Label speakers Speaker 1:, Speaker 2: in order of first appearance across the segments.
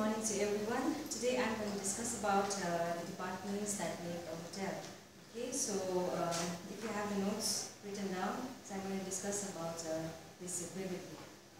Speaker 1: morning to everyone. Today I'm going to discuss about the departments that make a hotel. Okay, so if you have the notes written down, so I'm going to discuss about this vividly.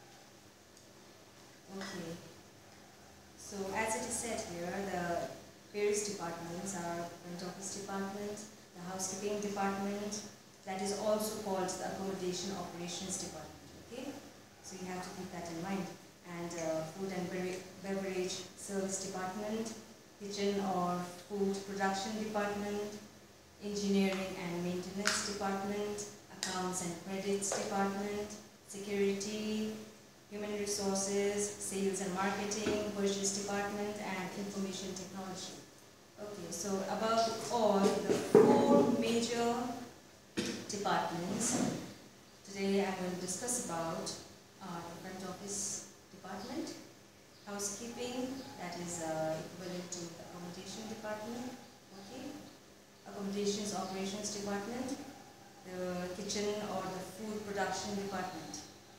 Speaker 1: Okay, so as it is said here, the various departments are front office department, the housekeeping department, that is also called the accommodation operations department. Okay, so you have to keep that in mind. And food and beverage service department, kitchen or food production department, engineering and maintenance department, accounts and credits department, security, human resources, sales and marketing, purchase department, and information technology. Okay, so about all the four major departments, today I'm going to discuss about the front office department, housekeeping, that is equivalent to the accommodation department, okay, accommodations operations department, the kitchen or the food production department.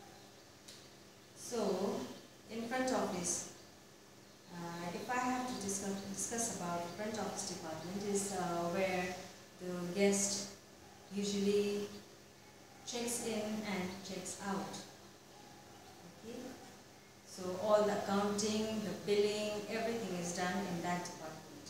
Speaker 1: So, in front office, if I have to discuss about the front office department, is where the guest usually checks in and checks out. Okay? So all the accounting, the billing, everything is done in that department.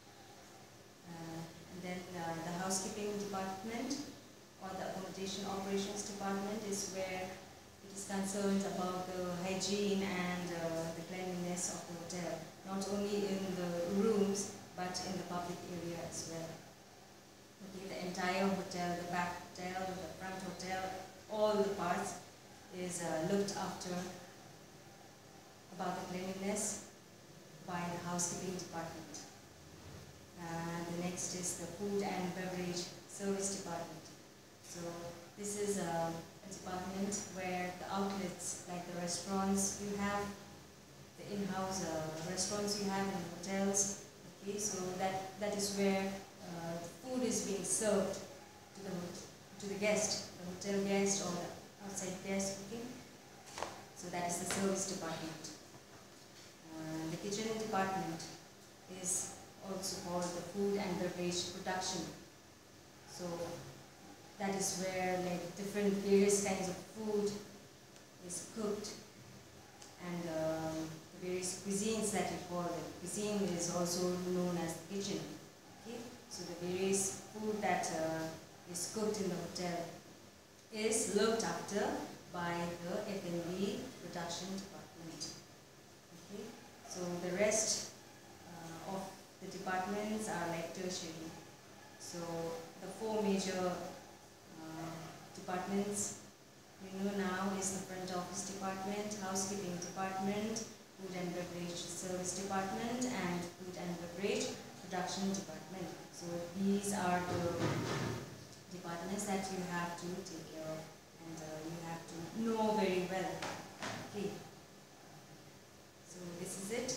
Speaker 1: And then the housekeeping department or the accommodation operations department is where it is concerned about the hygiene and the cleanliness of the hotel, not only in the rooms but in the public area as well. Okay, the entire hotel, the back hotel, the front hotel, all the parts is looked after about the cleanliness by the housekeeping department. The next is the food and beverage service department. So this is a department where the outlets, like the restaurants you have, the in-house restaurants you have in hotels, okay, so that is where the food is being served to the guest, the hotel guest or the outside guest, okay. So that is the service department. The kitchen department is also called the food and beverage production. So that is where like different various kinds of food is cooked, and the various cuisines that you call it. Cuisine is also known as the kitchen. Okay? So the various food that is cooked in the hotel is looked after by the F&B production department. Okay? So the rest of the departments are like tertiary. So the four major departments we know now is the front office department, housekeeping department, food and beverage service department, and food and beverage production department. So these are the departments that you have to take care of and you have to know very well. Okay. So this is it.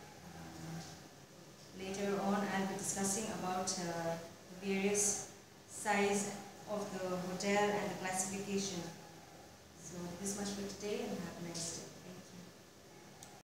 Speaker 1: Later on I'll be discussing about the various size of the hotel and the classification. So this much for today, and have a nice day.